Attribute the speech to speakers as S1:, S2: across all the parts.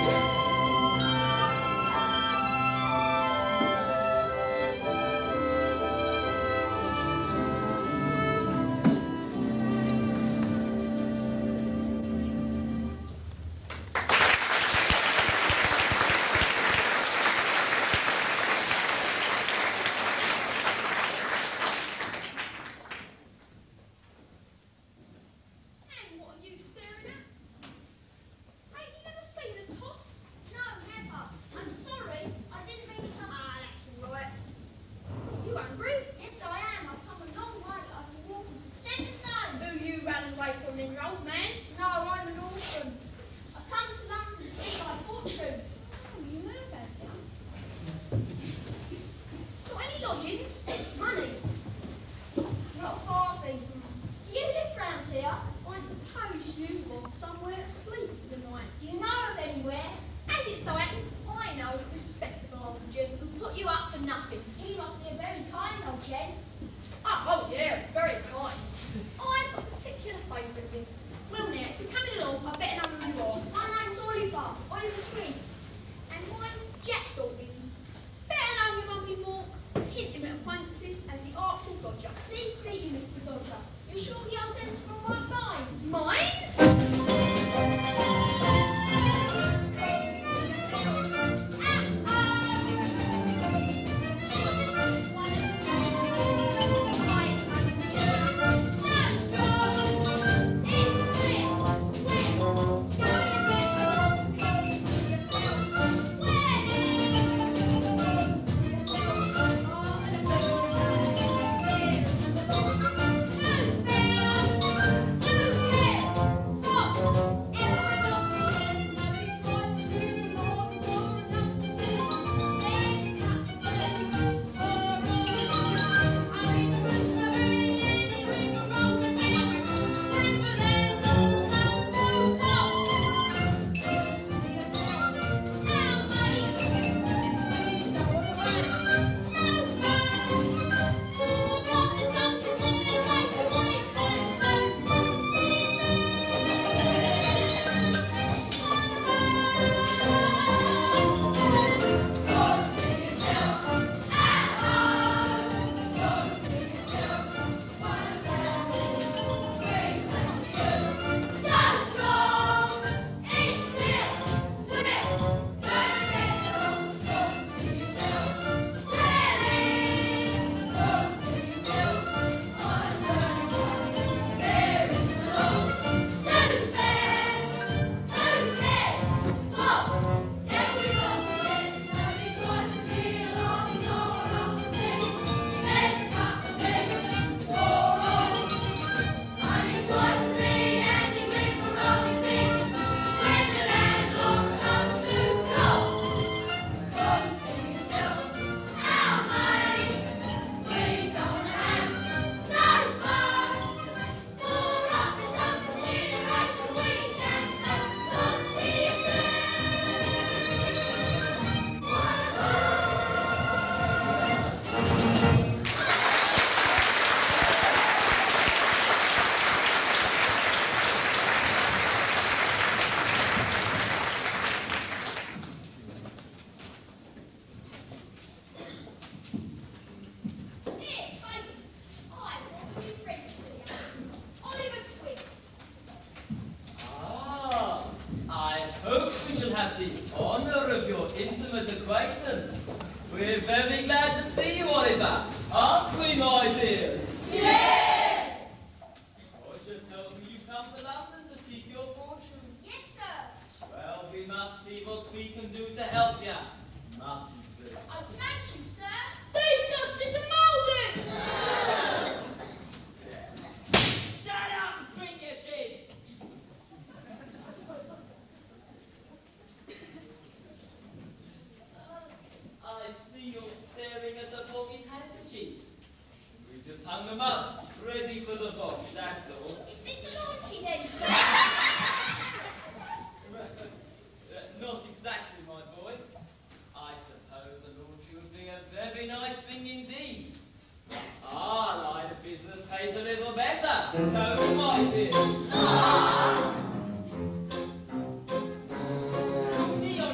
S1: See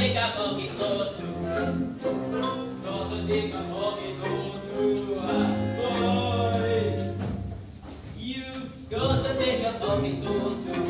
S1: dig a pocket or two. Gotta dig a pocket or two. Boys, you've got to dig a pocket or two.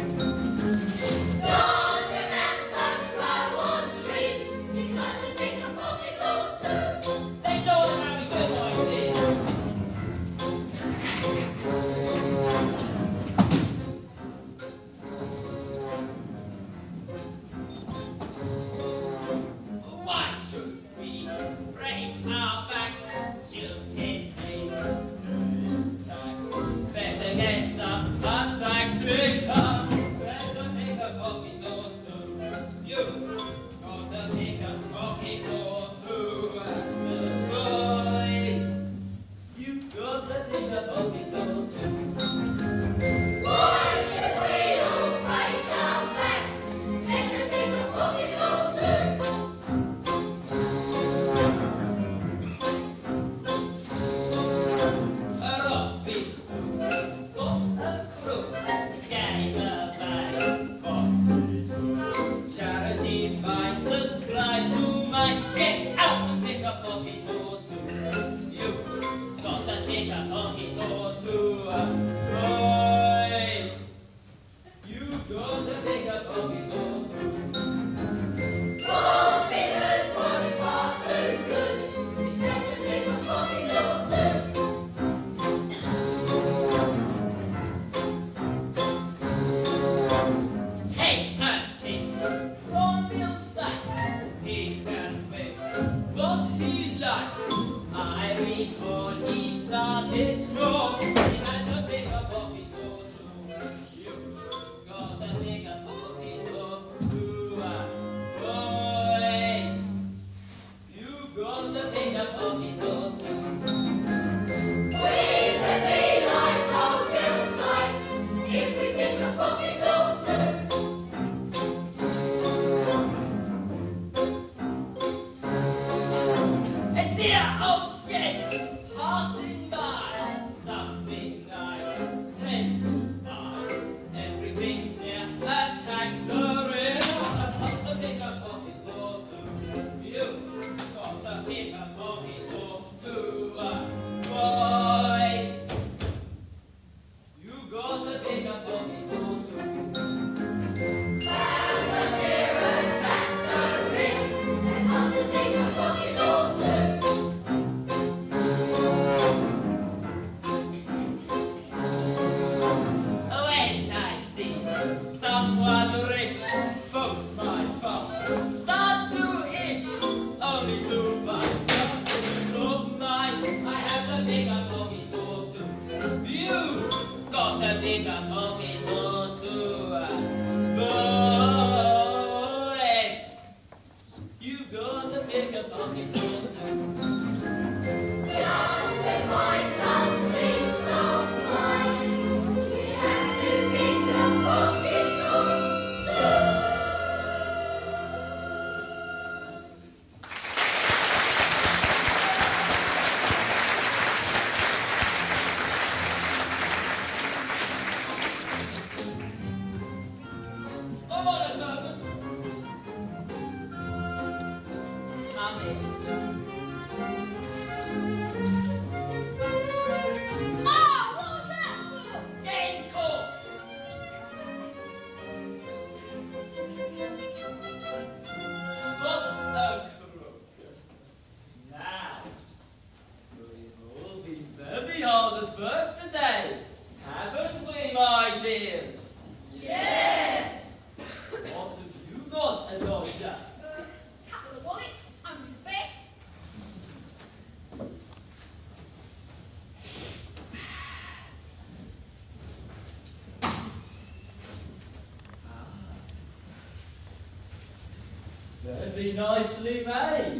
S2: Very nicely made.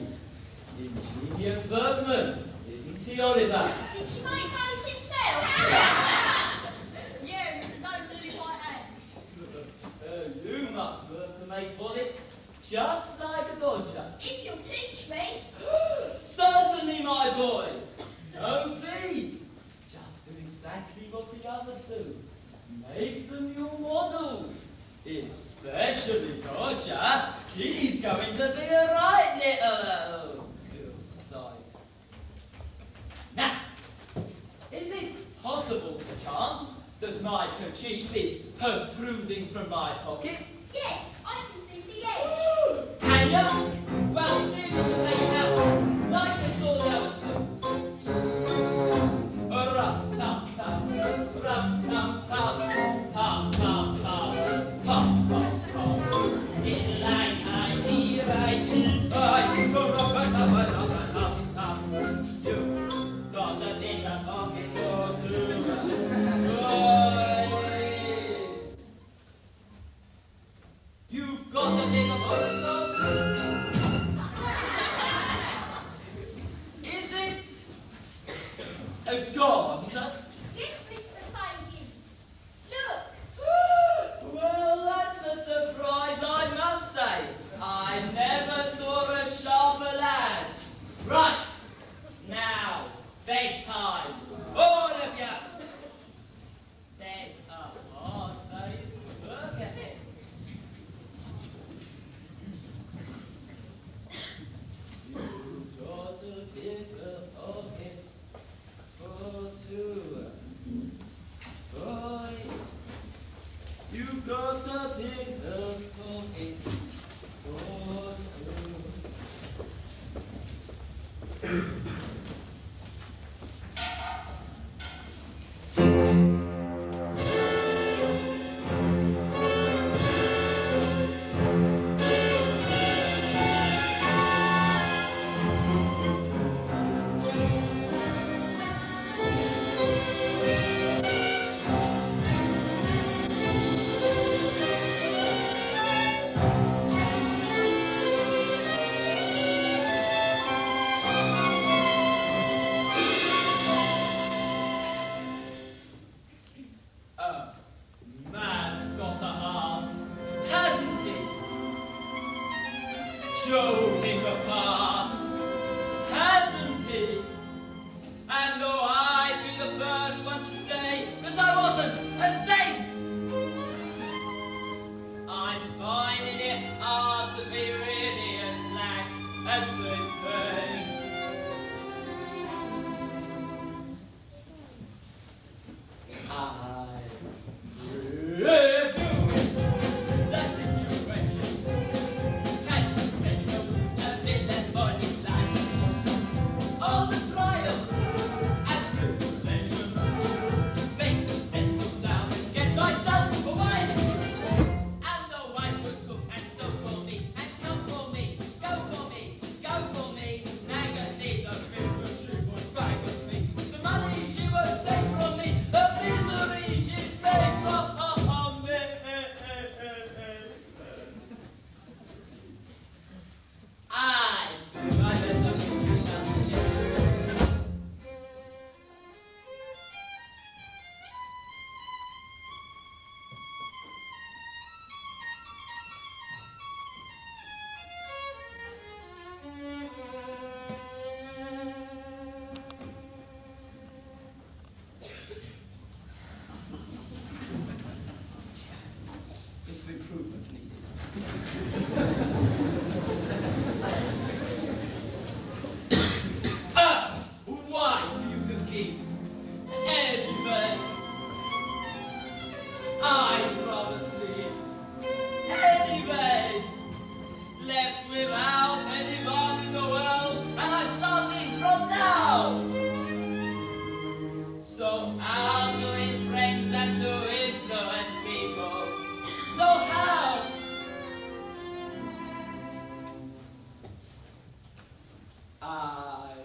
S2: Ingenious workman, isn't he, Oliver?
S3: Did he make those himself? Yeah, with his own lily white hands.
S2: You must work to make bullets just like a Dodger.
S3: If you'll teach me.
S2: Certainly, my boy. No fee. Just do exactly what the others do. Make them your models.
S1: Especially Dodger. He's going to be a right little size. Now, is it possible, perchance, that my kerchief is protruding from my pocket?
S3: Yes, I can see the edge.
S1: Can you? Well, simply now, like a sword Elster. Rum-tum-tum, rum-tum-tum, pum-pum-pum, pum-pum-pum. Skin like righty, righty, righty, rum-tum-tum-tum-tum. You've got a bit of pocket or two. You've got a bit of pocket or two. Is it gone?
S3: Yes, Mr. Fagin. Look.
S1: Well, that's a surprise, I must say. I never saw a sharper lad. Right, now, bedtime. All of you. There's a hard day's work ahead. You've got a bigger pocket for two. Boys, you've got a bigger pocket for two. Man's got a heart, hasn't he? Joking apart, hasn't he? And though I'd be the first one to say that I wasn't a saint, I'm finding it hard to be really as black as they paint. I review the situation. Can you picture a villain body like all the trials and tribulations? Make you settle down and get myself a wife. And the wife would cook and sew for me and come for me, go for me, go for me. Negative the finger she would bag with me. The money she would take from me, the misery she'd make from me. I do my best to keep you down. Bits of improvement needed. Wife you could keep anyway. I'd rather sleep anyway. Left without anyone in the world, and I'm starting from now. So how to win friends and to influence people? So how? I'm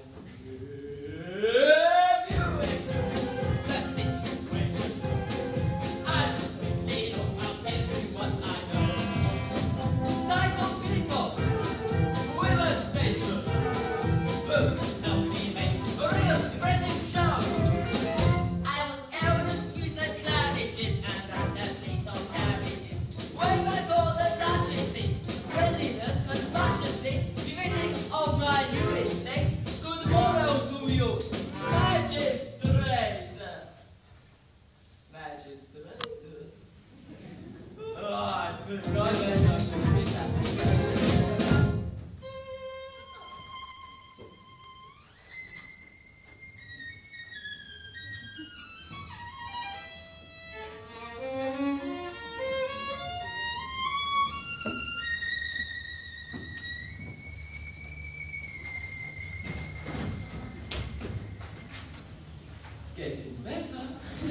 S1: reviewing the situation. I'll just quickly look up everyone I know. Title people, women station, who can help me make a real impressive show. I will elder sweet and cabbages and randomly on cabbages. Wave at all the duchesses, friendliness as much as this, beginning of my new estate. Good morrow to you, magistrate. Magistrate. Oh, I
S2: Getting better.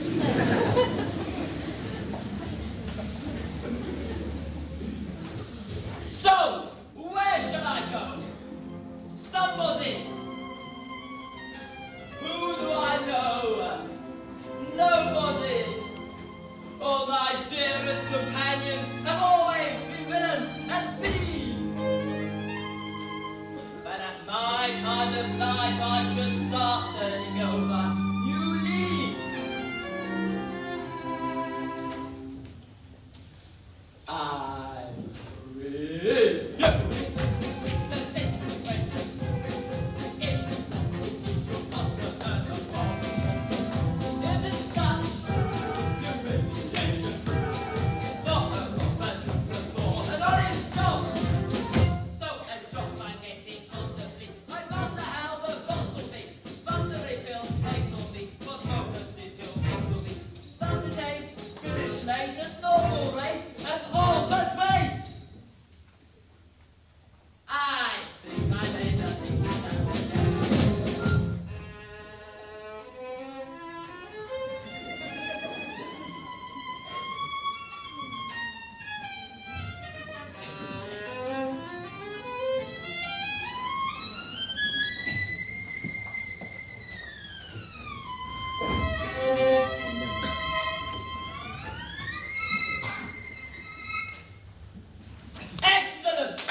S2: So, where shall I go? Somebody. Who do I know? Nobody. All my dearest companions have always been villains and thieves. But at my time of life I should start turning over new leaves. I'm free. The situation. If you want to earn the bomb, isn't such humiliation. Not a woman before an honest job. So a job I'm getting constantly. I wonder how the boss will be. Thundery bills hate on me. What bonuses you'll hate on me. Start at 8, finish late at normal rate, and all but wait. I think I made nothing. Excellent!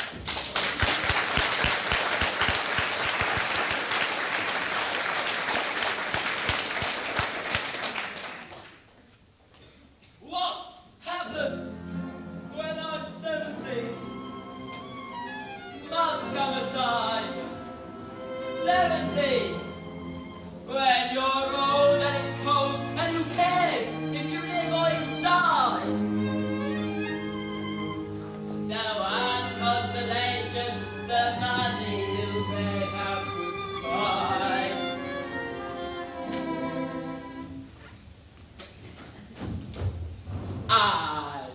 S2: What happens when I'm 17? Must come a time. 17! When you're old and it's cold and who cares if you live or you die? No one consolations, the money you may have goodbye. I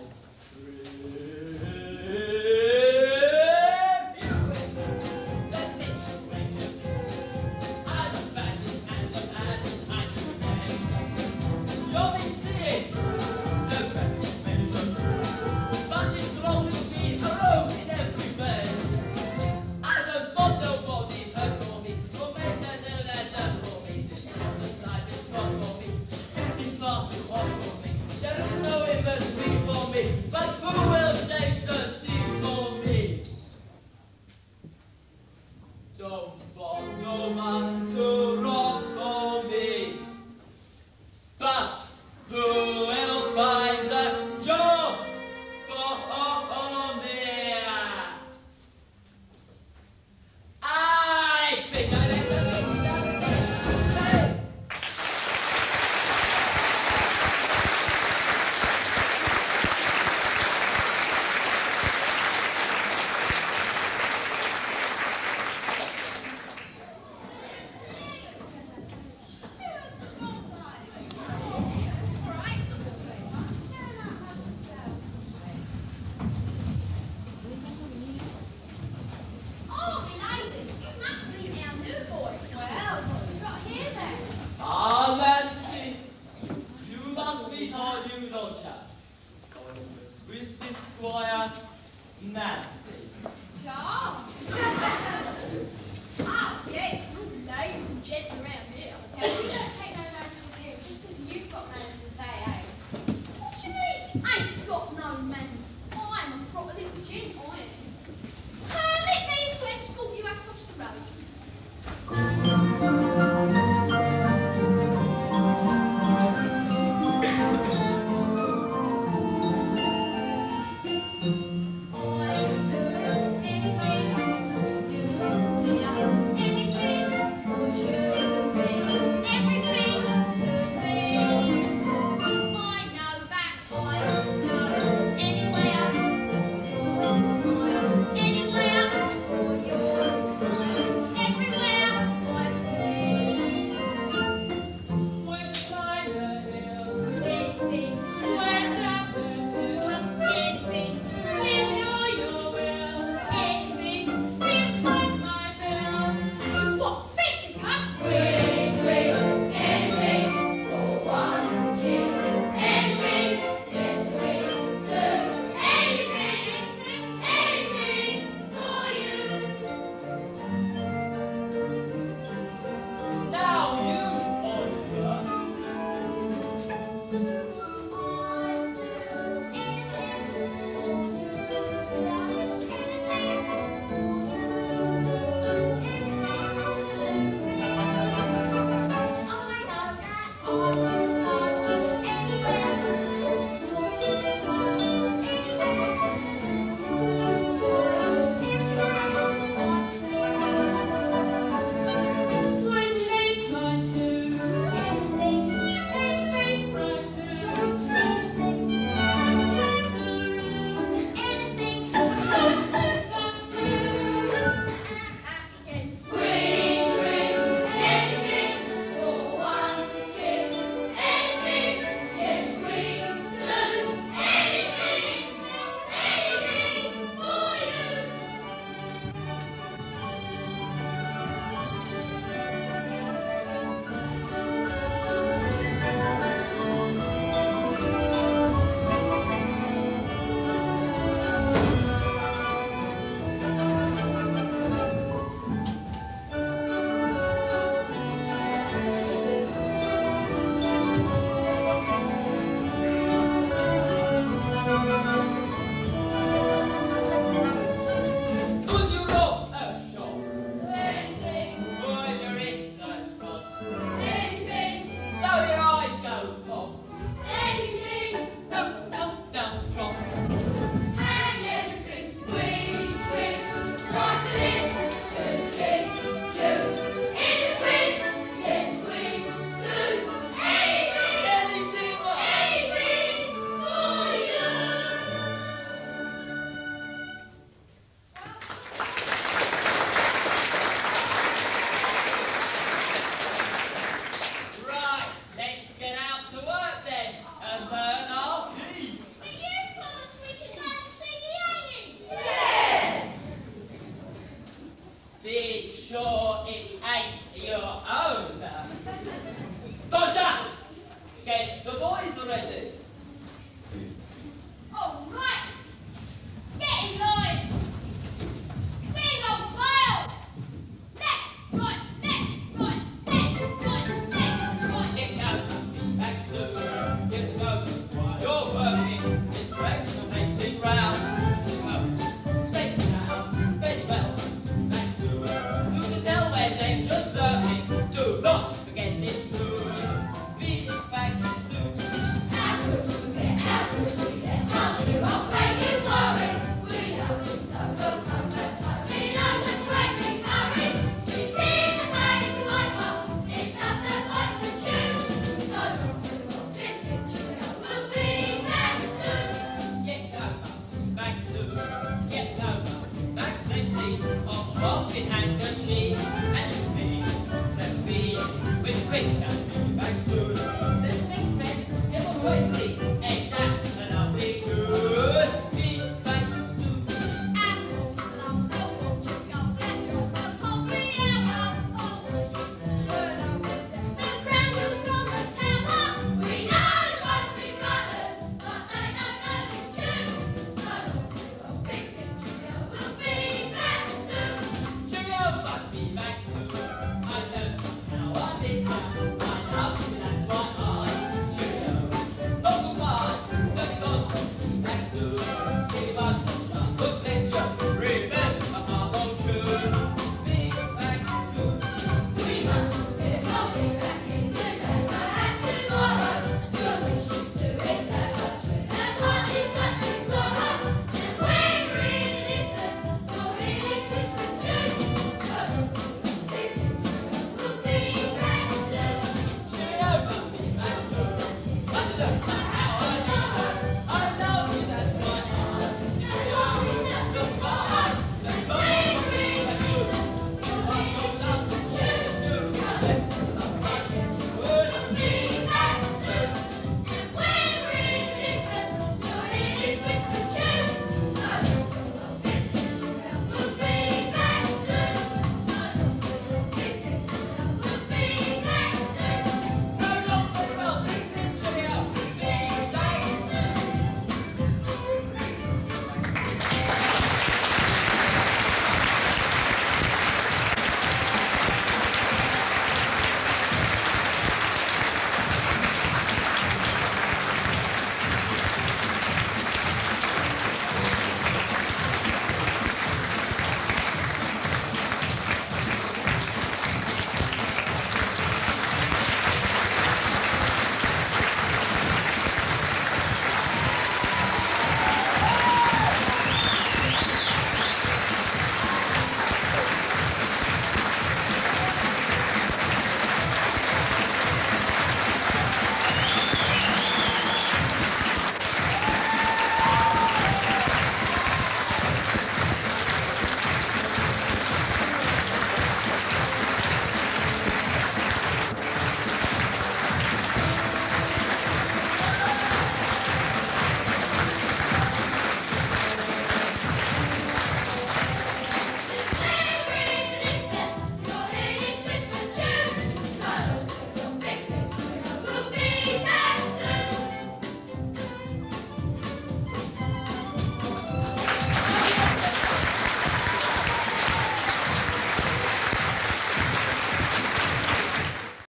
S2: the situation. I'm a bandit and a bandit, I should say. You'll be seeing the transformation. But it's wrong to be alone in every way. I don't want nobody hurt for me, or make that done for me. This life is wrong for me, it's getting far too hot for me. There is no investment for me, but who will take the seat for me? Don't want no man to run for me, but who will find a job for me? I think I let the things down.
S3: Oh, Eliza, you must be our new boy. Well, what have you got here then?
S2: Ah, Nancy, you must meet our new lodger, Oliver Twisted Squire, Nancy.